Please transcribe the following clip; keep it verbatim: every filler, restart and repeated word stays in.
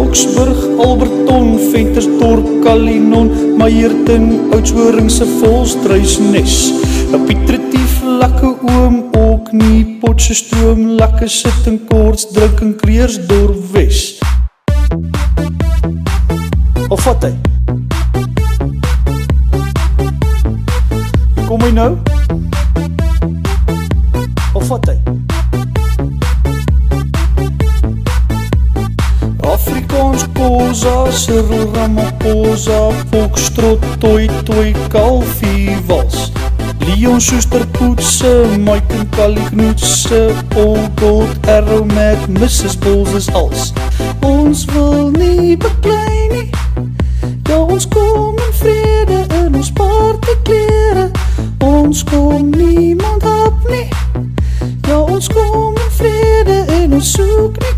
Boksburg, Alberton, Ventersdorp, Kalinon, Meyerton, Oudtshoornse Volstruisnes. 'n Pietretief, lekker oom, ook nie, Potchefstroom, lekker sit en koorts, drink in Kreersdorp Wes. Of wat hy? Kom hy nou? Of wat hy? Afrikaans Koza, Cyril Ramaphosa, Foxtrot, Toy Toy, Kalfie Wals, Leon Schuster Poetse, Mike en Kali Knoetse, Old Gold Arrow met Missus Bulls is als. Ons wil nie beklei nie, ja ons kom in vrede in ons partyklere. Ons kom niemand hap nie, ja ons kom in vrede en ons soek nie